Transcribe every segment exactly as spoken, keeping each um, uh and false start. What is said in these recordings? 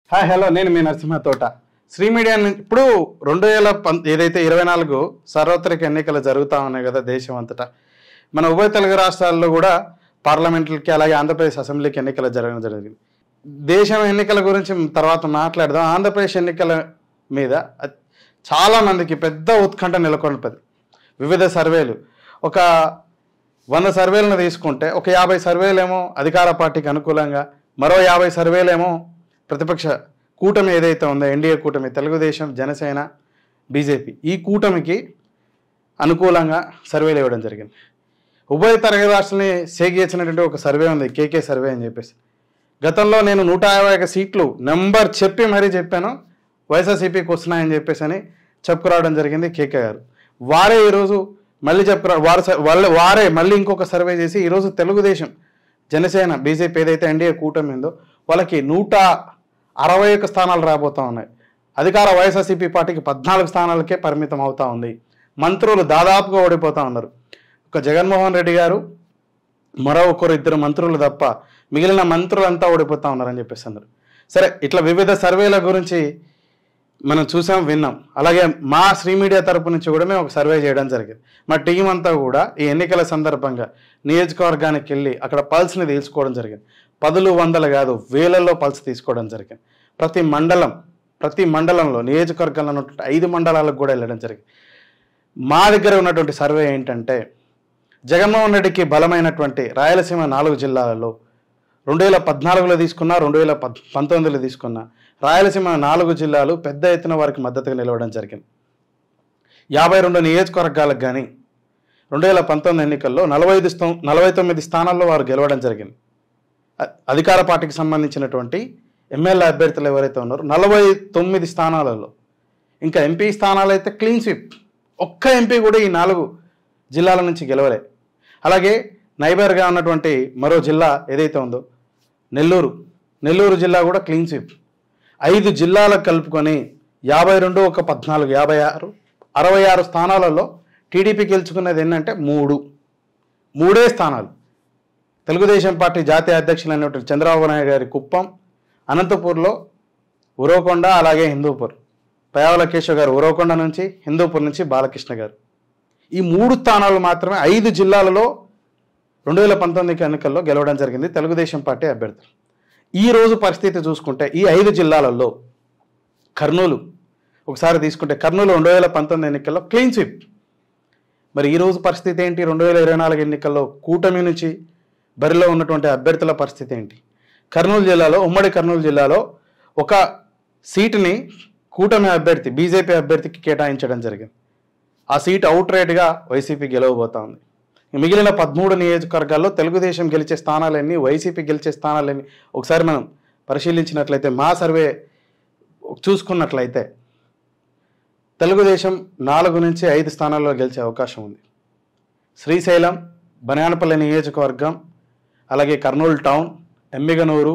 Hi hello నేను మీ నరసింహ తోట Shri media ఇప్పుడు రెండు వేల పం ఏదైతే ఇరవై నాలుగు సార్వత్రిక ఎన్నికలు జరుగుతూ ఉన్నాయి కదా దేశం అంతటా. మన ఉభయ తెలుగు రాష్ట్రాల్లో కూడా పార్లమెంట్లకి అలాగే ఆంధ్రప్రదేశ్ అసెంబ్లీకి ఎన్నికలు జరగడం జరిగింది. దేశం ఎన్నికల గురించి తర్వాత మాట్లాడదాం. ఆంధ్రప్రదేశ్ ఎన్నికల మీద చాలామందికి పెద్ద ఉత్కంఠ నెలకొల్పది. వివిధ సర్వేలు ఒక వంద సర్వేలను తీసుకుంటే ఒక యాభై సర్వేలేమో అధికార పార్టీకి అనుకూలంగా, మరో యాభై సర్వేలేమో ప్రతిపక్ష కూటమి ఏదైతే ఉందో ఎన్డీఏ కూటమి తెలుగుదేశం జనసేన బీజేపీ ఈ కూటమికి అనుకూలంగా సర్వేలు ఇవ్వడం జరిగింది. ఉభయ తెలుగు రాష్ట్రాలని సేగేసినటువంటి ఒక సర్వే ఉంది, కేకే సర్వే అని చెప్పేసి. గతంలో నేను నూట యాభై ఒక సీట్లు నెంబర్ చెప్పి మరీ చెప్పాను వైఎస్ఆర్సీపీకి వస్తున్నాయని చెప్పేసి అని చెప్పుకురావడం జరిగింది కేకే గారు. వారే ఈరోజు మళ్ళీ చెప్పుకురా వారు వాళ్ళ వారే మళ్ళీ ఇంకొక సర్వే చేసి ఈరోజు తెలుగుదేశం జనసేన బీజేపీ ఏదైతే ఎన్డీఏ కూటమి ఉందో వాళ్ళకి నూట అరవై ఒక్క స్థానాలు రాబోతూ ఉన్నాయి. అధికార వైఎస్ఆర్సీపీ పార్టీకి పద్నాలుగు స్థానాలకే పరిమితం అవుతూ ఉంది. మంత్రులు దాదాపుగా ఓడిపోతూ ఉన్నారు. ఒక జగన్మోహన్ రెడ్డి గారు మరో ఒకరు ఇద్దరు మంత్రులు తప్ప మిగిలిన మంత్రులంతా ఓడిపోతూ ఉన్నారని చెప్పేసి అన్నారు. సరే, ఇట్లా వివిధ సర్వేల గురించి మనం చూసాం, విన్నాం. అలాగే మా శ్రీ మీడియా తరపు నుంచి కూడా మేము ఒక సర్వే చేయడం జరిగింది. మా టీం అంతా కూడా ఈ ఎన్నికల సందర్భంగా నియోజకవర్గానికి వెళ్ళి అక్కడ పల్స్ని తీసుకోవడం జరిగింది. పదులు వందలు కాదు, వేలల్లో పల్స్ తీసుకోవడం జరిగింది. ప్రతి మండలం ప్రతి మండలంలో నియోజకవర్గంలో ఉన్నటువంటి ఐదు మండలాలకు కూడా వెళ్ళడం జరిగింది. మా దగ్గర ఉన్నటువంటి సర్వే ఏంటంటే జగన్మోహన్ రెడ్డికి బలమైనటువంటి రాయలసీమ నాలుగు జిల్లాలలో రెండు వేల పద్నాలుగులో తీసుకున్నా రెండు వేల పద్ పంతొమ్మిదిలో తీసుకున్నా రాయలసీమ నాలుగు జిల్లాలు పెద్ద ఎత్తున వారికి మద్దతుగా నిలవడం జరిగింది. యాభై రెండు నియోజకవర్గాలకు కానీ రెండు వేల పంతొమ్మిది ఎన్నికల్లో నలభై ఐదు స్థా నలభై తొమ్మిది స్థానాల్లో వారు గెలవడం జరిగింది. అధికార పార్టీకి సంబంధించినటువంటి ఎమ్మెల్యే అభ్యర్థులు ఎవరైతే ఉన్నారో నలభై తొమ్మిది స్థానాలలో, ఇంకా ఎంపీ స్థానాలు అయితే క్లీన్ స్వీప్, ఒక్క ఎంపీ కూడా ఈ నాలుగు జిల్లాల నుంచి గెలవలే. అలాగే నైబర్గా ఉన్నటువంటి మరో జిల్లా ఏదైతే ఉందో నెల్లూరు నెల్లూరు జిల్లా కూడా క్లీన్ స్వీప్. ఐదు జిల్లాలకు కలుపుకొని యాభై రెండు ఒక పద్నాలుగు యాభై ఆరు అరవై ఆరు స్థానాలలో టీడీపీ గెలుచుకున్నది ఏంటంటే మూడు మూడే స్థానాలు. తెలుగుదేశం పార్టీ జాతీయ అధ్యక్షులు అయినటువంటి చంద్రబాబు నాయుడు గారి కుప్పం, అనంతపూర్లో ఉరవకొండ, అలాగే హిందూపూర్ పయావల కేశవ్ గారు ఉరవకొండ నుంచి, హిందూపూర్ నుంచి బాలకృష్ణ గారు. ఈ మూడు స్థానాలు మాత్రమే ఐదు జిల్లాలలో రెండు వేల పంతొమ్మిది ఎన్నికల్లో గెలవడం జరిగింది తెలుగుదేశం పార్టీ అభ్యర్థులు. ఈ రోజు పరిస్థితి చూసుకుంటే ఈ ఐదు జిల్లాలలో కర్నూలు ఒకసారి తీసుకుంటే కర్నూలు రెండు వేల పంతొమ్మిది ఎన్నికల్లో క్లీన్ స్వీప్. మరి ఈరోజు పరిస్థితి ఏంటి? రెండు వేల ఇరవై నాలుగు ఎన్నికల్లో కూటమి నుంచి బరిలో ఉన్నటువంటి అభ్యర్థుల పరిస్థితి ఏంటి? కర్నూలు జిల్లాలో ఉమ్మడి కర్నూలు జిల్లాలో ఒక సీటుని కూటమి అభ్యర్థి బీజేపీ అభ్యర్థికి కేటాయించడం జరిగింది. ఆ సీటు అవుట్ రైట్గా వైసీపీ గెలవబోతా ఉంది. మిగిలిన పదమూడు నియోజకవర్గాల్లో తెలుగుదేశం గెలిచే స్థానాలన్నీ, వైసీపీ గెలిచే స్థానాలన్నీ ఒకసారి మనం పరిశీలించినట్లయితే, మా సర్వే చూసుకున్నట్లయితే తెలుగుదేశం నాలుగు నుంచి ఐదు స్థానాల్లో గెలిచే అవకాశం ఉంది. శ్రీశైలం, బనానపల్లి నియోజకవర్గం, అలాగే కర్నూలు టౌన్, ఎమ్మిగనూరు,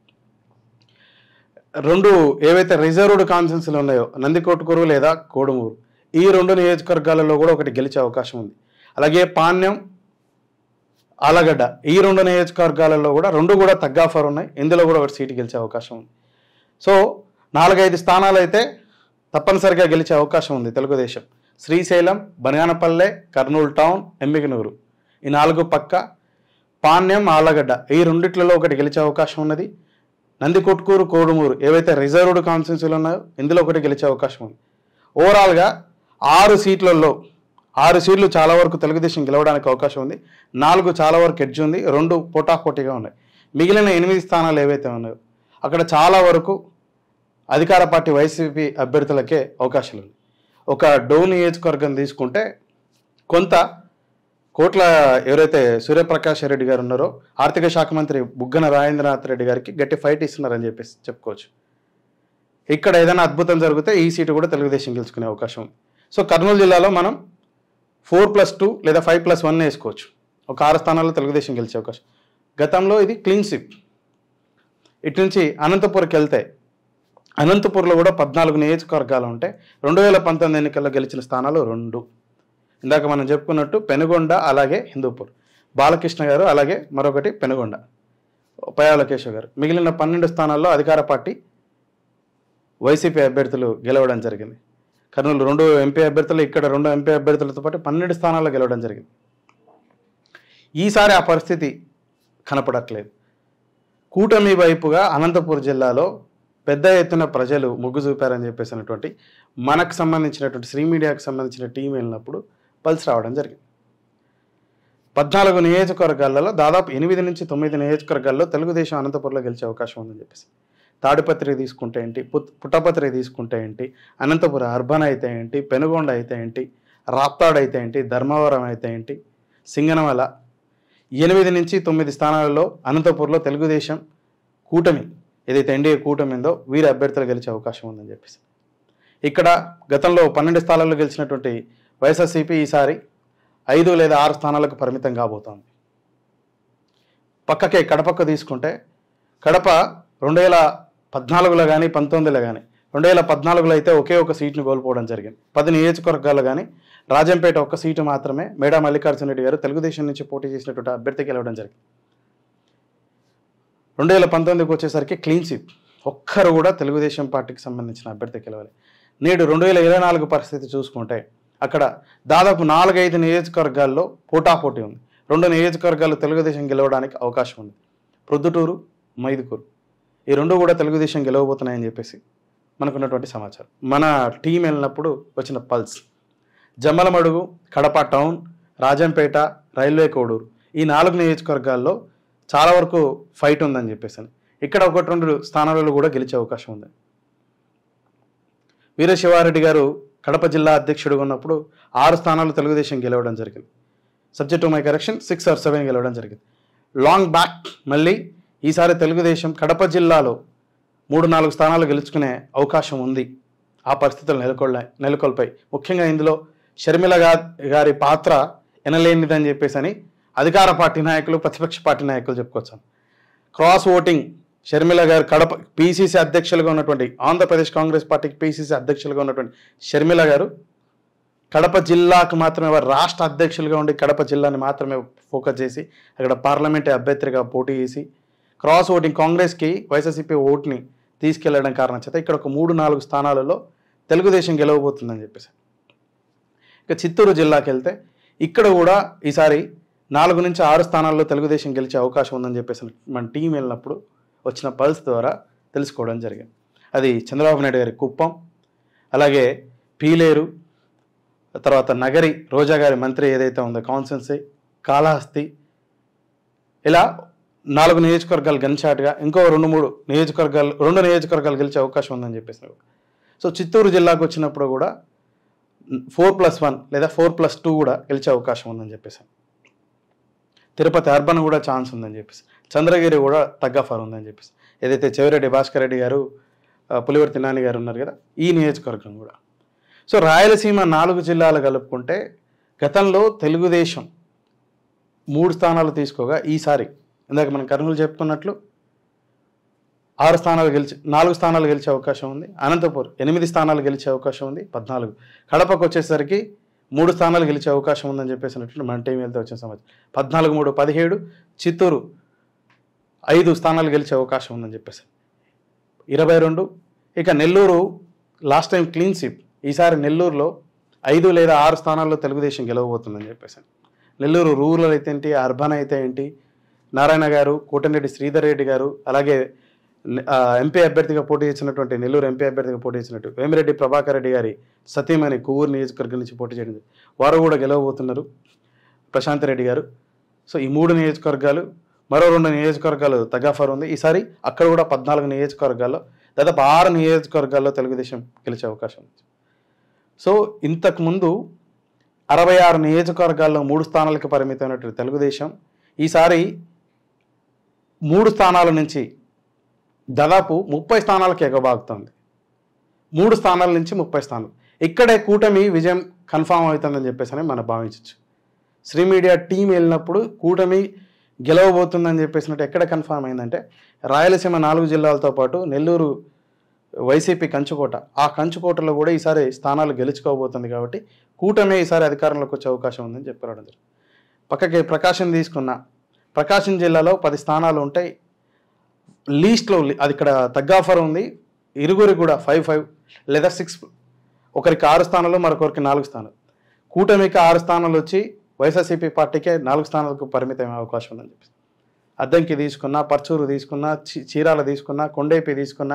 రెండు ఏవైతే రిజర్వ్డ్ కాన్స్టిట్యున్సీలు ఉన్నాయో నందికొట్కూరు లేదా కోడుమూరు, ఈ రెండు నియోజకవర్గాలలో కూడా ఒకటి గెలిచే అవకాశం ఉంది. అలాగే పాణ్యం, ఆలగడ్డ, ఈ రెండు నియోజకవర్గాలలో కూడా రెండు కూడా తగ్గాఫర్ ఉన్నాయి. ఇందులో కూడా ఒకటి సీటు గెలిచే అవకాశం ఉంది. సో నాలుగైదు స్థానాలు అయితే తప్పనిసరిగా గెలిచే అవకాశం ఉంది తెలుగుదేశం. శ్రీశైలం, బనానపల్లె, కర్నూలు టౌన్, ఎమ్మిగనూరు, ఈ నాలుగు పక్క, పాణ్యం, ఆలగడ్డ, ఈ రెండిట్లలో ఒకటి గెలిచే అవకాశం ఉన్నది. నందికొట్కూరు, కోడుమూరు ఏవైతే రిజర్వ్డ్ కాన్స్టిట్యున్సీలు ఉన్నాయో ఇందులో ఒకటి గెలిచే అవకాశం ఉంది. ఓవరాల్గా ఆరు సీట్లలో ఆరు సీట్లు చాలా వరకు తెలుగుదేశం గెలవడానికి అవకాశం ఉంది. నాలుగు చాలా వరకు ఎడ్జ్ ఉంది, రెండు పోటాపోటీగా ఉన్నాయి. మిగిలిన ఎనిమిది స్థానాలు ఏవైతే ఉన్నాయో అక్కడ చాలా వరకు అధికార పార్టీ వైసీపీ అభ్యర్థులకే అవకాశాలు ఉంది. ఒక డోన్ నియోజకవర్గం తీసుకుంటే కొంత కోట్ల ఎవరైతే సూర్యప్రకాష్ రెడ్డి గారు ఉన్నారో ఆర్థిక శాఖ మంత్రి బుగ్గన రాజేంద్రనాథ్ రెడ్డి గారికి గట్టి ఫైట్ ఇస్తున్నారని చెప్పేసి చెప్పుకోవచ్చు. ఇక్కడ ఏదైనా అద్భుతం జరిగితే ఈ సీటు కూడా తెలుగుదేశం గెలుచుకునే అవకాశం ఉంది. సో కర్నూలు జిల్లాలో మనం ఫోర్ ప్లస్ టూ లేదా ఫైవ్ ప్లస్ వన్ వేసుకోవచ్చు. ఒక ఆరు స్థానాల్లో తెలుగుదేశం గెలిచే అవకాశం. గతంలో ఇది క్లీన్ స్వీప్. ఇటు నుంచి అనంతపూర్కి వెళ్తే అనంతపూర్లో కూడా పద్నాలుగు నియోజకవర్గాలు ఉంటాయి. రెండు వేల పంతొమ్మిది ఎన్నికల్లో గెలిచిన స్థానాలు రెండు. ఇందాక మనం చెప్పుకున్నట్టు పెనుగొండ, అలాగే హిందూపూర్, బాలకృష్ణ గారు, అలాగే మరొకటి పెనుగొండ పయాల కేశవ్ గారు. మిగిలిన పన్నెండు స్థానాల్లో అధికార పార్టీ వైసీపీ అభ్యర్థులు గెలవడం జరిగింది. కర్నూలు రెండు ఎంపీ అభ్యర్థులు, ఇక్కడ రెండు ఎంపీ అభ్యర్థులతో పాటు పన్నెండు స్థానాల్లో గెలవడం జరిగింది. ఈసారి ఆ పరిస్థితి కనపడట్లేదు. కూటమి వైపుగా అనంతపురం జిల్లాలో పెద్ద ఎత్తున ప్రజలు మొగ్గు చూపారని చెప్పేసినటువంటి మనకు సంబంధించినటువంటి శ్రీ మీడియాకు సంబంధించిన టీం వెళ్ళినప్పుడు పల్స్ రావడం జరిగింది. పద్నాలుగు నియోజకవర్గాలలో దాదాపు ఎనిమిది నుంచి తొమ్మిది నియోజకవర్గాల్లో తెలుగుదేశం అనంతపురంలో గెలిచే అవకాశం ఉందని చెప్పేసి, తాడిపత్రి తీసుకుంటే ఏంటి, పుట్ పుట్టపత్రి తీసుకుంటే ఏంటి, అనంతపురం అర్బన్ అయితే ఏంటి, పెనుగొండ అయితే ఏంటి, రాప్తాడు అయితే ఏంటి, ధర్మవరం అయితే ఏంటి, సింగనమల, ఎనిమిది నుంచి తొమ్మిది స్థానాలలో అనంతపురంలో తెలుగుదేశం కూటమి ఏదైతే ఎన్డీఏ కూటమి ఉందో వీరి అభ్యర్థులు గెలిచే అవకాశం ఉందని చెప్పేసి, ఇక్కడ గతంలో పన్నెండు స్థానాల్లో గెలిచినటువంటి వైఎస్ఆర్సీపీ ఈసారి ఐదు లేదా ఆరు స్థానాలకు పరిమితం కాబోతోంది. పక్కకే కడపక్క తీసుకుంటే కడప రెండు వేల పద్నాలుగులో కానీ పంతొమ్మిదిలో కానీ రెండు వేల పద్నాలుగులో అయితే ఒకే ఒక సీటును కోల్పోవడం జరిగింది. పది నియోజకవర్గాలు కానీ రాజంపేట ఒక్క సీటు మాత్రమే మేడా మల్లికార్జున రెడ్డి గారు తెలుగుదేశం నుంచి పోటీ చేసినటువంటి అభ్యర్థి గెలవడం జరిగింది. రెండు వేల పంతొమ్మిదికి వచ్చేసరికి క్లీన్ స్వీప్, ఒక్కరు కూడా తెలుగుదేశం పార్టీకి సంబంధించిన అభ్యర్థి గెలవాలి. నేడు రెండు వేల ఇరవై నాలుగు పరిస్థితి చూసుకుంటే అక్కడ దాదాపు నాలుగైదు నియోజకవర్గాల్లో పోటాపోటీ ఉంది. రెండు నియోజకవర్గాలు తెలుగుదేశం గెలవడానికి అవకాశం ఉంది. ప్రొద్దుటూరు, మైదుకూరు, ఈ రెండు కూడా తెలుగుదేశం గెలవబోతున్నాయని చెప్పేసి మనకున్నటువంటి సమాచారం. మన టీం వెళ్ళినప్పుడు వచ్చిన pulse Jammalamadugu, Kadapa town, Rajampet, railway Koduru, ఈ నాలుగు నియోజకవర్గాల్లో చాలా వరకు ఫైట్ ఉందని చెప్పేసి, ఇక్కడ ఒకటి రెండు స్థానాలలో కూడా గెలిచే అవకాశం ఉంది. వీరశివారెడ్డి గారు కడప జిల్లా అధ్యక్షుడిగా ఉన్నప్పుడు ఆరు స్థానాలు తెలుగుదేశం గెలవడం జరిగింది. Subject to my correction six or seven గెలవడం జరిగింది. లాంగ్ బ్యాక్ మళ్ళీ ఈసారి తెలుగుదేశం కడప జిల్లాలో మూడు నాలుగు స్థానాలు గెలుచుకునే అవకాశం ఉంది. ఆ పరిస్థితులు నెలకొల్లా నెలకొల్పాయి. ముఖ్యంగా ఇందులో షర్మిల గారి పాత్ర ఎనలేనిదని చెప్పేసి అని అధికార పార్టీ నాయకులు, ప్రతిపక్ష పార్టీ నాయకులు చెప్పుకోవచ్చు. క్రాస్ ఓటింగ్, షర్మిల గారు కడప పీసీసీ అధ్యక్షులుగా ఉన్నటువంటి ఆంధ్రప్రదేశ్ కాంగ్రెస్ పార్టీకి పీసీసీ అధ్యక్షులుగా ఉన్నటువంటి షర్మిల గారు కడప జిల్లాకు మాత్రమే, వారు రాష్ట్ర అధ్యక్షులుగా ఉండి కడప జిల్లాని మాత్రమే ఫోకస్ చేసి అక్కడ పార్లమెంట్ అభ్యర్థిగా పోటీ చేసి క్రాస్ ఓటింగ్ కాంగ్రెస్కి వైఎస్ఆర్సీపీ ఓట్ని తీసుకెళ్లడం కారణం చేత ఇక్కడ ఒక మూడు నాలుగు స్థానాలలో తెలుగుదేశం గెలవబోతుందని చెప్పేసి. ఇక చిత్తూరు జిల్లాకి వెళ్తే ఇక్కడ కూడా ఈసారి నాలుగు నుంచి ఆరు స్థానాల్లో తెలుగుదేశం గెలిచే అవకాశం ఉందని చెప్పేసి మన టీం వెళ్ళినప్పుడు వచ్చిన పల్స్ ద్వారా తెలుసుకోవడం జరిగింది. అది చంద్రబాబు నాయుడు గారి కుప్పం, అలాగే పీలేరు, తర్వాత నగరి రోజా గారి మంత్రి ఏదైతే ఉందో కాన్స్టెన్సీ, కాళహస్తి, ఇలా నాలుగు నియోజకవర్గాలు గన్షాట్గా ఇంకో రెండు మూడు నియోజకవర్గాలు రెండు నియోజకవర్గాలు గెలిచే అవకాశం ఉందని చెప్పేసి. సో చిత్తూరు జిల్లాకు వచ్చినప్పుడు కూడా ఫోర్ ప్లస్ వన్ లేదా ఫోర్ ప్లస్ టూ కూడా గెలిచే అవకాశం ఉందని చెప్పేసి. తిరుపతి అర్బన్ కూడా ఛాన్స్ ఉందని చెప్పేసి, చంద్రగిరి కూడా తగ్గఫర్ ఉందని చెప్పేసి, ఏదైతే చెవిరెడ్డి భాస్కర్ రెడ్డి గారు, పులివర్తి నాని గారు ఉన్నారు కదా, ఈ నియోజకవర్గం కూడా. సో రాయలసీమ నాలుగు జిల్లాలు కలుపుకుంటే గతంలో తెలుగుదేశం మూడు స్థానాలు తీసుకోగా ఈసారి ఇందాక మనం కర్నూలు చెప్పుకున్నట్లు ఆరు స్థానాలు గెలిచి నాలుగు స్థానాలు గెలిచే అవకాశం ఉంది. అనంతపురం ఎనిమిది స్థానాలు గెలిచే అవకాశం ఉంది, పద్నాలుగు. కడపకు వచ్చేసరికి మూడు స్థానాలు గెలిచే అవకాశం ఉందని చెప్పేసినట్లు మన టీం వెళ్తే వచ్చిన సమాచారం. పద్నాలుగు మూడు పదిహేడు. చిత్తూరు ఐదు స్థానాలు గెలిచే అవకాశం ఉందని చెప్పేసి ఇరవై రెండు. ఇక Nellore last time clean sweep, ఈసారి నెల్లూరులో ఐదు లేదా ఆరు స్థానాల్లో తెలుగుదేశం గెలవబోతుందని చెప్పేసి. నెల్లూరు రూరల్ అయితే ఏంటి, అర్బన్ అయితే ఏంటి, నారాయణ గారు, కోటమిరెడ్డి శ్రీధర్ రెడ్డి గారు, అలాగే ఎంపీ అభ్యర్థిగా పోటీ చేసినటువంటి నెల్లూరు ఎంపీ అభ్యర్థిగా పోటీ చేసినట్టు వేమిరెడ్డి ప్రభాకర్ రెడ్డి గారి సతీమణి కొవ్వూరు నియోజకవర్గం నుంచి పోటీ చేయడం, వారు కూడా గెలవబోతున్నారు, ప్రశాంత్ రెడ్డి గారు. సో ఈ మూడు నియోజకవర్గాలు, మరో రెండు నియోజకవర్గాలు తగాఫర్ ఉంది. ఈసారి అక్కడ కూడా పద్నాలుగు నియోజకవర్గాల్లో దాదాపు ఆరు నియోజకవర్గాల్లో తెలుగుదేశం గెలిచే అవకాశం ఉంది. సో ఇంతకుముందు అరవై ఆరు నియోజకవర్గాల్లో మూడు స్థానాలకు పరిమితమైనటువంటి తెలుగుదేశం ఈసారి మూడు స్థానాల నుంచి దాదాపు ముప్పై స్థానాలకు ఎగబాగుతుంది. మూడు స్థానాల నుంచి ముప్పై స్థానాలు. ఇక్కడే కూటమి విజయం కన్ఫామ్ అవుతుందని చెప్పేసి మనం భావించవచ్చు. శ్రీ మీడియా టీం వెళ్ళినప్పుడు కూటమి గెలవబోతుందని చెప్పేసినట్టు ఎక్కడ కన్ఫామ్ అయిందంటే రాయలసీమ నాలుగు జిల్లాలతో పాటు నెల్లూరు వైసీపీ కంచుకోట, ఆ కంచుకోటలో కూడా ఈసారి స్థానాలు గెలుచుకోబోతుంది. కాబట్టి కూటమి ఈసారి అధికారంలోకి వచ్చే అవకాశం ఉందని చెప్పడం జరిగింది. పక్కకి ప్రకాశం తీసుకున్న, ప్రకాశం జిల్లాలో పది స్థానాలు ఉంటాయి. లీస్ట్లో అది ఇక్కడ తగ్గాఫర్ ఉంది, ఇరుగురు కూడా ఫైవ్ ఫైవ్ లేదా సిక్స్, ఒకరికి ఆరు స్థానాలు మరొకరికి నాలుగు స్థానాలు, కూటమికి ఆరు స్థానాలు వచ్చి వైఎస్ఆర్సీపీ పార్టీకే నాలుగు స్థానాలకు పరిమితమే అవకాశం ఉందని చెప్పి అద్దంకి తీసుకున్నా, పర్చూరు తీసుకున్నా, చీరాల తీసుకున్నా, కొండేపి తీసుకున్నా,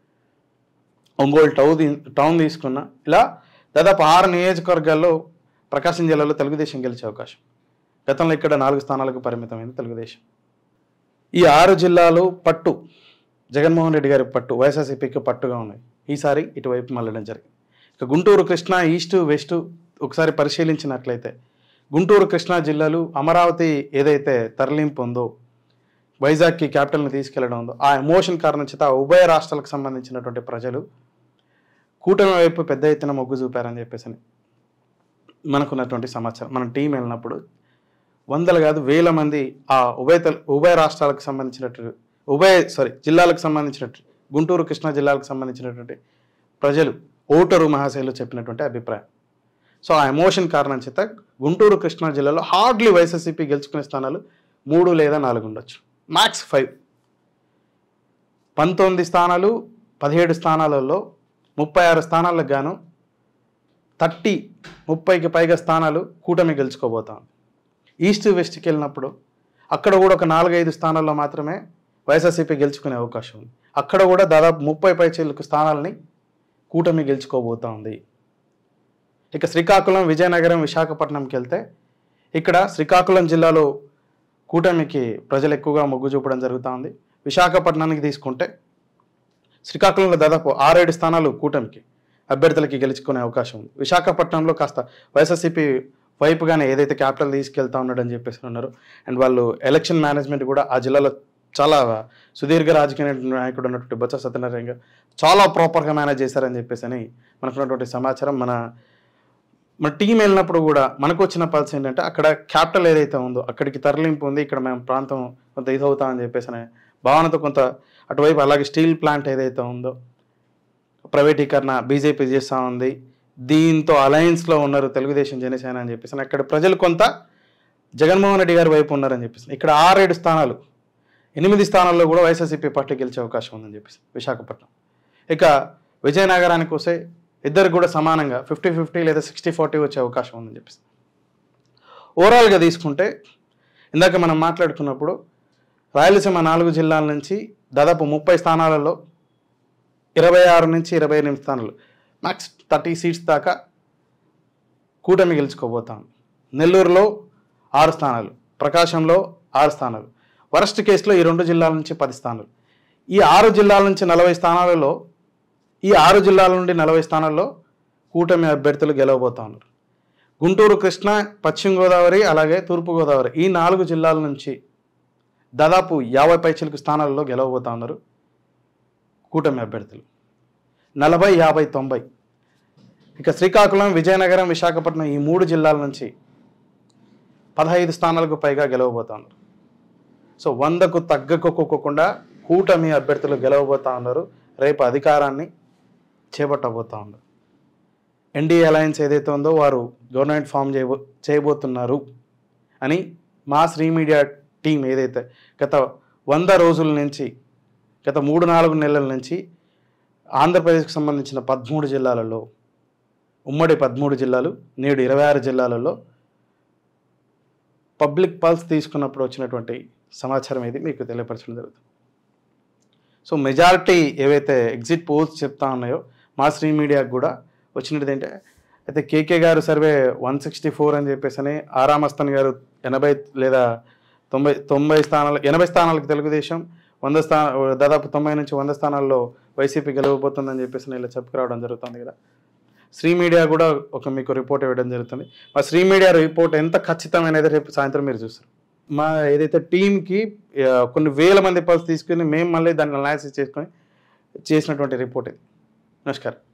ఒంగోలు టౌన్ టౌన్ తీసుకున్నా, ఇలా దాదాపు ఆరు నియోజకవర్గాల్లో ప్రకాశం జిల్లాలో తెలుగుదేశం గెలిచే అవకాశం. గతంలో ఇక్కడ నాలుగు స్థానాలకు పరిమితమైంది తెలుగుదేశం. ఈ ఆరు జిల్లాలు పట్టు జగన్మోహన్ రెడ్డి గారి పట్టు వైఎస్ఆర్సీపీకి పట్టుగా ఉన్నాయి. ఈసారి ఇటువైపు మళ్ళడం జరిగింది. ఇక గుంటూరు, కృష్ణా, ఈస్టు, వెస్టు ఒకసారి పరిశీలించినట్లయితే గుంటూరు, కృష్ణా జిల్లాలు అమరావతి ఏదైతే తరలింపు ఉందో, వైజాగ్కి క్యాపిటల్ని తీసుకెళ్లడం ఉందో, ఆ ఎమోషన్ కారణం చేత ఉభయ రాష్ట్రాలకు సంబంధించినటువంటి ప్రజలు కూటమి వైపు పెద్ద ఎత్తున మొగ్గు చూపారని చెప్పేసి మనకున్నటువంటి సమాచారం. మన టీం వెళ్ళినప్పుడు వందలు కాదు వేల మంది ఆ ఉభయ ఉభయ రాష్ట్రాలకు సంబంధించినట్టు ఉభయ సారీ జిల్లాలకు సంబంధించినట్టు గుంటూరు, కృష్ణా జిల్లాలకు సంబంధించినటువంటి ప్రజలు ఓటరు మహాశైలు చెప్పినటువంటి అభిప్రాయం. సో ఆ ఎమోషన్ కారణం చేత గుంటూరు, కృష్ణా జిల్లాలో హార్డ్లీ వైఎస్ఆర్సీపీ గెలుచుకునే స్థానాలు మూడు లేదా నాలుగు ఉండొచ్చు, మ్యాక్స్ ఫైవ్. పంతొమ్మిది స్థానాలు పదిహేడు స్థానాలలో ముప్పై ఆరు స్థానాలకు గాను థర్టీ ముప్పైకి పైగా స్థానాలు కూటమి గెలుచుకోబోతాం. ఈస్ట్ వెస్ట్కి వెళ్ళినప్పుడు అక్కడ కూడా ఒక నాలుగైదు స్థానాల్లో మాత్రమే వైఎస్ఆర్సీపీ గెలుచుకునే అవకాశం ఉంది. అక్కడ కూడా దాదాపు ముప్పై పైచీలకు స్థానాలని కూటమి గెలుచుకోబోతా ఉంది. ఇక శ్రీకాకుళం, విజయనగరం, విశాఖపట్నంకి వెళ్తే ఇక్కడ శ్రీకాకుళం జిల్లాలో కూటమికి ప్రజలు ఎక్కువగా మొగ్గు చూపడం జరుగుతూ ఉంది. విశాఖపట్నానికి తీసుకుంటే శ్రీకాకుళంలో దాదాపు ఆరేడు స్థానాలు కూటమికి అభ్యర్థులకి గెలుచుకునే అవకాశం ఉంది. విశాఖపట్నంలో కాస్త వైఎస్ఆర్సీపీ వైపుగానే ఏదైతే క్యాపిటల్ తీసుకెళ్తా ఉన్నాడని చెప్పేసి ఉన్నారు. అండ్ వాళ్ళు ఎలక్షన్ మేనేజ్మెంట్ కూడా ఆ జిల్లాలో చాలా సుదీర్ఘ రాజకీయ నాయకుడు ఉన్నటువంటి బొత్స సత్యనారాయణ గారు చాలా ప్రాపర్గా మేనేజ్ చేశారని చెప్పేసి అని మనకున్నటువంటి సమాచారం. మన మన టీం వెళ్ళినప్పుడు కూడా మనకు వచ్చిన పల్స్ ఏంటంటే అక్కడ క్యాపిటల్ ఏదైతే ఉందో అక్కడికి తరలింపు ఉంది, ఇక్కడ మేము ప్రాంతం కొంత ఇది అవుతామని చెప్పేసి అనే భావనతో కొంత అటువైపు, అలాగే స్టీల్ ప్లాంట్ ఏదైతే ఉందో ప్రైవేటీకరణ బీజేపీ చేస్తూ ఉంది, దీంతో అలయన్స్లో ఉన్నారు తెలుగుదేశం, జనసేన అని చెప్పేసి అక్కడ ప్రజలు కొంత జగన్మోహన్ రెడ్డి గారి వైపు ఉన్నారని చెప్పేసి ఇక్కడ ఆరేడు స్థానాలు ఎనిమిది స్థానాల్లో కూడా వైఎస్ఆర్సీపీ పార్టీ గెలిచే అవకాశం ఉందని చెప్పేసి విశాఖపట్నం. ఇక విజయనగరానికి వస్తే ఇద్దరు కూడా సమానంగా ఫిఫ్టీ ఫిఫ్టీ లేదా సిక్స్టీ ఫార్టీ వచ్చే అవకాశం ఉందని చెప్పేసి. ఓవరాల్గా తీసుకుంటే ఇందాక మనం మాట్లాడుకున్నప్పుడు రాయలసీమ నాలుగు జిల్లాల నుంచి దాదాపు ముప్పై స్థానాలలో ఇరవై ఆరు నుంచి ఇరవై ఎనిమిది స్థానాలు మ్యాక్స్ థర్టీ సీట్స్ దాకా కూటమి గెలుచుకోబోతాం. నెల్లూరులో ఆరు స్థానాలు, ప్రకాశంలో ఆరు స్థానాలు, వరస్ట్ కేసులో ఈ రెండు జిల్లాల నుంచి పది స్థానాలు. ఈ ఆరు జిల్లాల నుంచి నలభై స్థానాలలో ఈ ఆరు జిల్లాల నుండి నలభై స్థానాల్లో కూటమి అభ్యర్థులు గెలవబోతా ఉన్నారు. గుంటూరు, కృష్ణా, పశ్చిమ గోదావరి అలాగే తూర్పుగోదావరి ఈ నాలుగు జిల్లాల నుంచి దాదాపు యాభై పైచిలకు స్థానాలలో గెలవబోతా ఉన్నారు కూటమి అభ్యర్థులు. నలభై యాభై తొంభై. ఇక శ్రీకాకుళం, విజయనగరం, విశాఖపట్నం ఈ మూడు జిల్లాల నుంచి పదహైదు స్థానాలకు పైగా గెలవబోతా ఉన్నారు. సో వందకు తగ్గకోకుండా కూటమి అభ్యర్థులు గెలవబోతా ఉన్నారు. రేపు అధికారాన్ని చేపట్టబోతా ఉన్నారు. ఎన్డీఏ అలయన్స్ ఏదైతే ఉందో వారు గవర్నమెంట్ ఫామ్ చేయబో చేయబోతున్నారు అని మా శ్రీ మీడియా టీం ఏదైతే గత వంద రోజుల నుంచి గత మూడు నాలుగు నెలల నుంచి ఆంధ్రప్రదేశ్కి సంబంధించిన పదమూడు జిల్లాలలో ఉమ్మడి పదమూడు జిల్లాలు నేడు ఇరవై ఆరు జిల్లాలలో పబ్లిక్ పల్స్ తీసుకున్నప్పుడు వచ్చినటువంటి సమాచారం ఇది మీకు తెలియపరచడం జరుగుతుంది. సో మెజారిటీ ఏవైతే ఎగ్జిట్ పోల్స్ చెప్తా ఉన్నాయో మా శ్రీ మీడియాకు కూడా వచ్చినది ఏంటంటే అయితే కేకే గారు సర్వే వన్ సిక్స్టీ ఫోర్ అని చెప్పేసి అని ఆరామస్తన్ గారు ఎనభై లేదా తొంభై తొంభై స్థానాలు ఎనభై స్థానాలకు తెలుగుదేశం, వంద స్థాన దాదాపు తొంభై నుంచి వంద స్థానాల్లో వైసీపీ గెలవబోతుందని చెప్పేసి ఇలా చెప్పుకురావడం జరుగుతుంది కదా. శ్రీ మీడియా కూడా ఒక మీకు రిపోర్ట్ ఇవ్వడం జరుగుతుంది. మా శ్రీ మీడియా రిపోర్ట్ ఎంత ఖచ్చితమైనది రేపు సాయంత్రం మీరు చూస్తారు. మా ఏదైతే టీంకి కొన్ని వేల మంది పల్స్ తీసుకుని మేము మళ్ళీ దాన్ని అనాలిసిస్ చేసుకొని చేసినటువంటి రిపోర్ట్ ఇది. నమస్కారం.